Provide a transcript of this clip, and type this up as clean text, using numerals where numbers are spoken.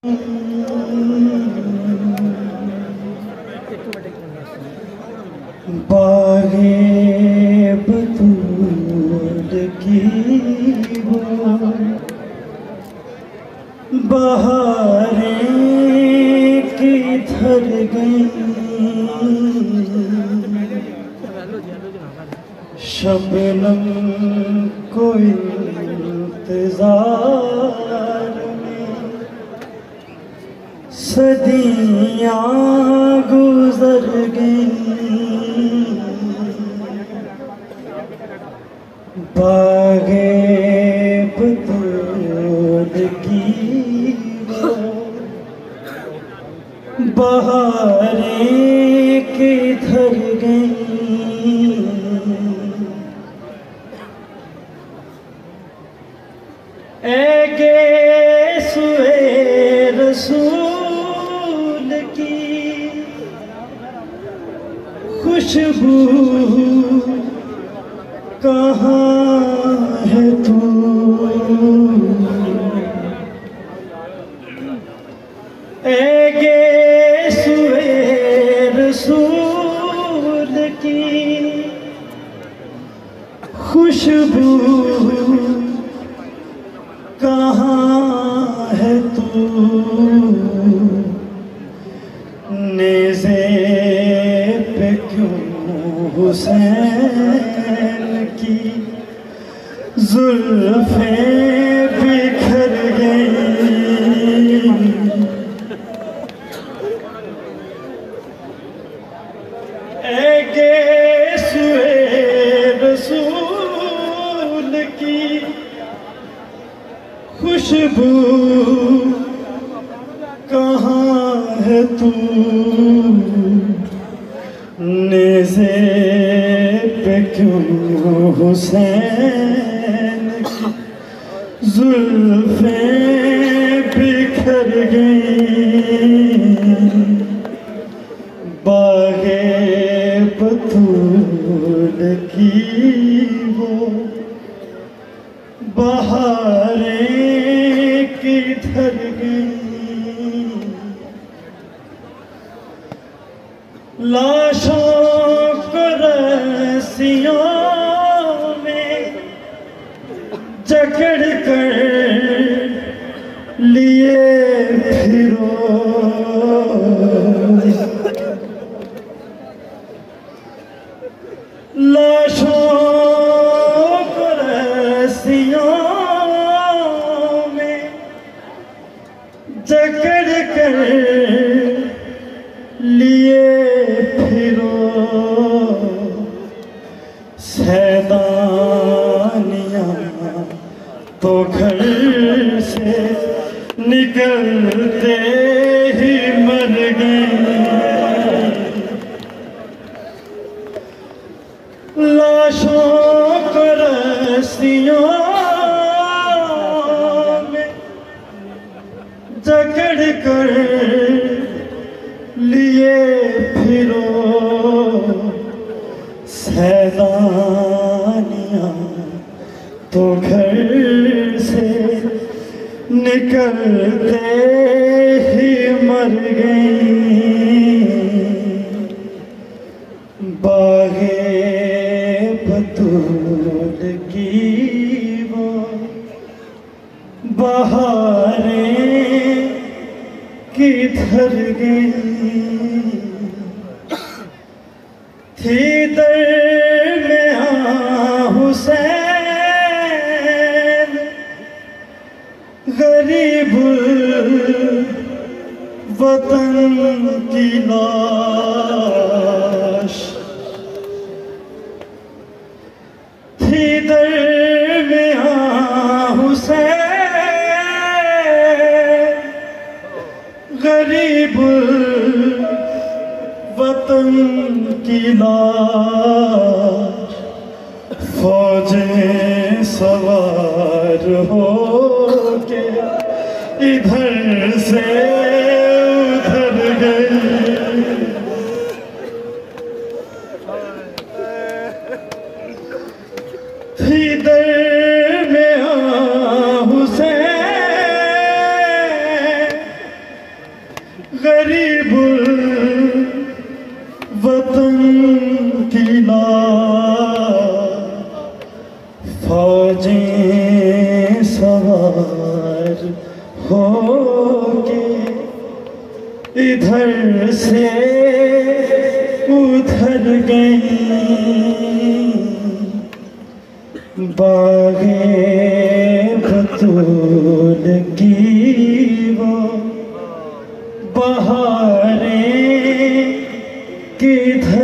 बागे बतूल की वो बहारें किधर गई, शबनम को इंतजार में सदियाँ गुजर गई। बागे बतूल की वो बहारें किधर गई, ऐगे सुए रसूल की खुशबू कहाँ है तू, ऐगे सुए रसूल की खुशबू कहाँ है तू, नेज़े पे क्यों हुसैन की जुल्फ़ें बिखर गई, ऐगे सुए रसूल की खुशबू कहाँ है तू, नेज़े पे क्यों हुसैन की जुल्फ़ें बिखर गई। बागे बतूल की वो बहारें किधर गई, लाशों को रस्सियों में जकड़ कर लिए फिरो, लाशों को रस्सियों में जकड़ कर लिए फिरो, सैदानियाँ तो घर से निकलते ही मर गई, लाशों को रस्सियों में जकड़ कर लिए फिरो, सैदानियाँ तो घर से निकलते ही मर गई। बागे बतूल की वो बहारें किधर गई, थी दरमियां हुसैन गरीबुल वतन की लाश, थी दरमियां हुसैन गरीबुल वतन की लाश, फौजें सवार हो के इधर से उधर गई, थी दरमियां हुसैन मिला फौजें सवार होके इधर से उधर गई बागे बतूल की वो बहारें किधर